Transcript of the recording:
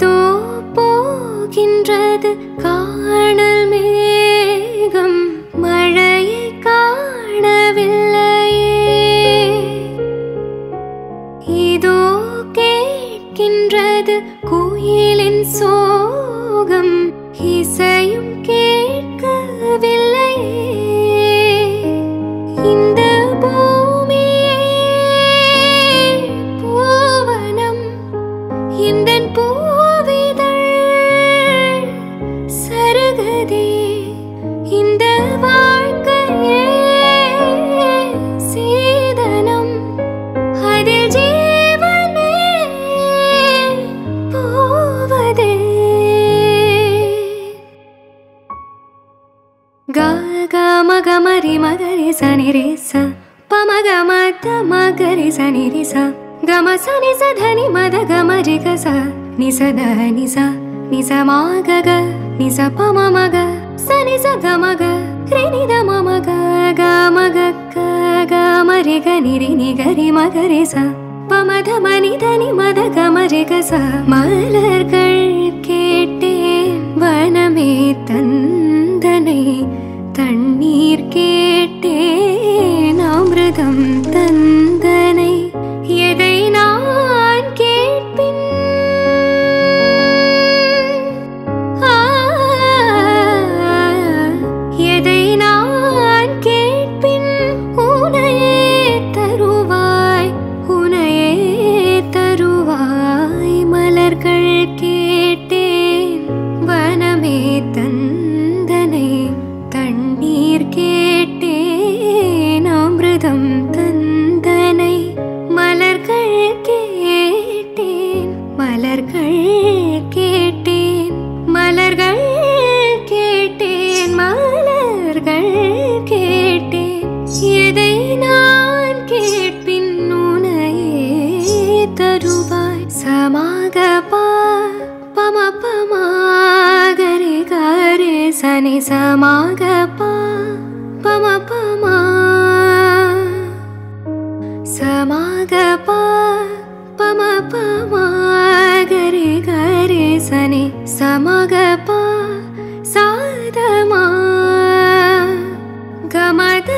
இதோ போகின்றது காணல் மேகம் மழையை காணவில்லையே இதோ கேட்கின்றது குயிலின் சோகம் இசையும் கேட்கவில்லையே இந்த பூமியே பூவனம் இந்தன் பூவிதழ் சருகதே இந்த வாழ்க்கையே சீதனம் அதில் ஜீவனே போவதே गा गा मग मरि मगरि सनि रे स प मग मद मगरि सनि रे स ग म स नि स ध नि मद ग म रि ग स नि स ध नि स म ग ग नि स प म म ग स नि स ग म ग रि नि द म म ग ग म ग ग ग म रि ग नि ग रि म ग रि स प म ध म नि ध नि म द ग म रि ग स மலர்கள் கேட்டேன் வனமே தந்தனை தண்ணீர் கேட்டேன் அமிர்தம் தந்தனை எதை நான் கேட்பின் எதை நான் கேட்பின் உனையே தருவாய் மலர்கள் கேட்டேன் வனமே தந்தனை தண்ணீர் கேட்டேன் அமிர்தம் தந்தனை மலர்கள் கேட்டேன் மலர்கள் கேட்டேன் மலர்கள் கேட்டேன் மலர்கள் கேட்டேன் எதை நான் கேட்பின் உனையே தருவாய் சமாக பா பம பமா கரி கரி சனி சமாக பா பம பமா சமாக பா பம பமா கரி கரி சனி சமாக பா சாதமா கமத